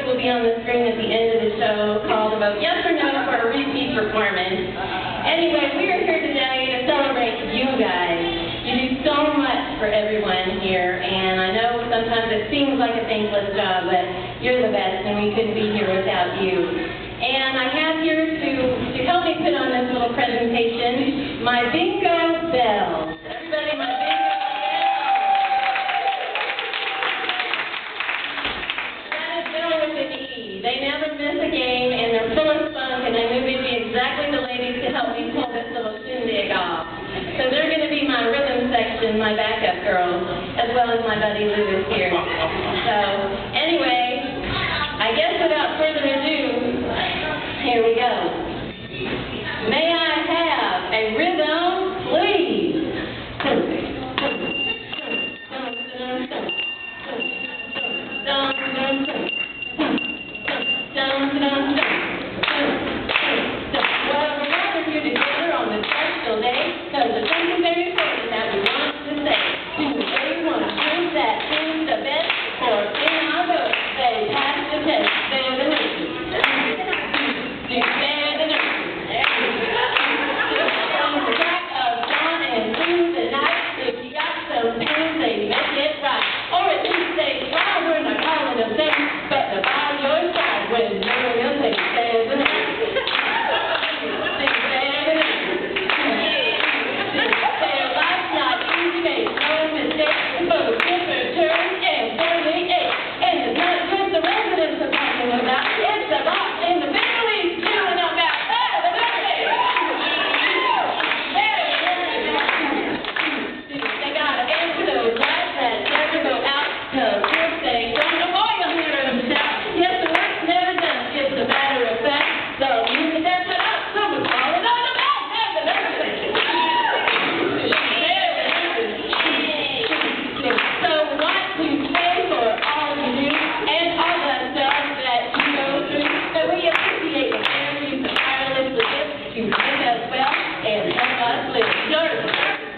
will be on the screen at the end of the show called about yes or no for a repeat performance. Anyway, we are here today to celebrate you guys. You do so much for everyone here, and I know sometimes it seems like a thankless job, but you're the best, and we couldn't be here without you. And I have here to help me put on this little presentation, my Bingo Bells. Everybody, my Bingo Bells. That is Bill with an E. They never miss a game, and they're full of spunk, and I knew we'd be exactly the ladies to help me pull this little shindig off. So they're going to be my rhythm section, my backup girls, as well as my buddy Lewis here. So, anyway, I guess without further ado, here we go. May I have a rhythm, please? Well, we're gathered here together on this special day because there's something very important that we want to say. Do they want to prove that who's the best? Or in our book, they pass the test. They're the nurses. They're the nurses. On the track of dawn and through the night, if you got some things, they make it right. Or at least they try. We're not calling them things, but they're by your side when you're real things. They're the nurses. Their life's not easy, make no mistake, but a differ, turn, and barely ache. And it's not just the residents are talking about, it's the boss in the big leagues doing about. The nurses! They gotta answer those lights that never go out, 'cause if they don't, the boy will hear them shout. Yes, the work's never done, it's a matter of fact. The music they're put up, someone's calling on the back, and the nurses. So we want to pay for all you do and all the stuff that you go through, but we appreciate the care you tirelessly give to make us well and help us live. Nurses.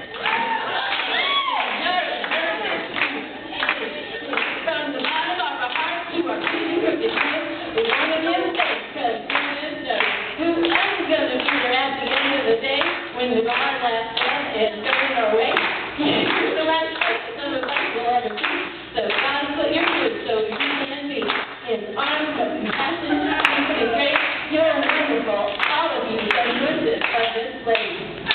From the bottom of our hearts to our feeling of the truth, we want to give thanks because we just know who else is going to be there at the end of the day when the bar last breath is going our way. The last person some of us will ever see. So God put your foot so you can be in arms of compassion, peace, and grace. You're wonderful, all of you, the nurses of this place.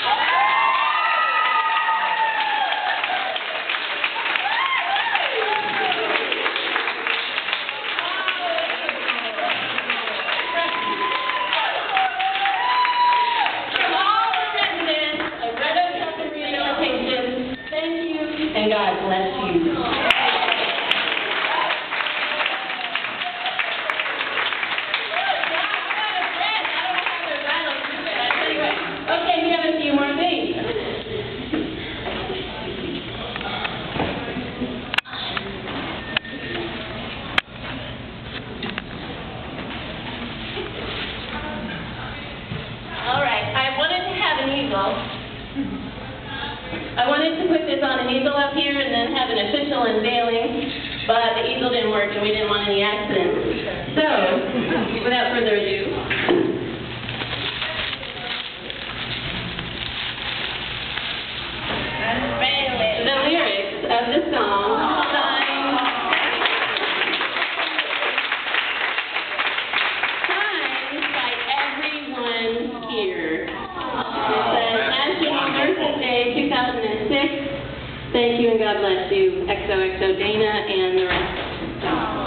And God bless you. Okay, we have a few more things. All right, I wanted to have an eagle. I wanted to put this on an easel up here and then have an official unveiling, but the easel didn't work and we didn't want any accidents. So, without further ado, the lyrics of the song signed by everyone here. It says National Nurses Day 2006. Thank you and God bless you. XOXO Dana and the rest.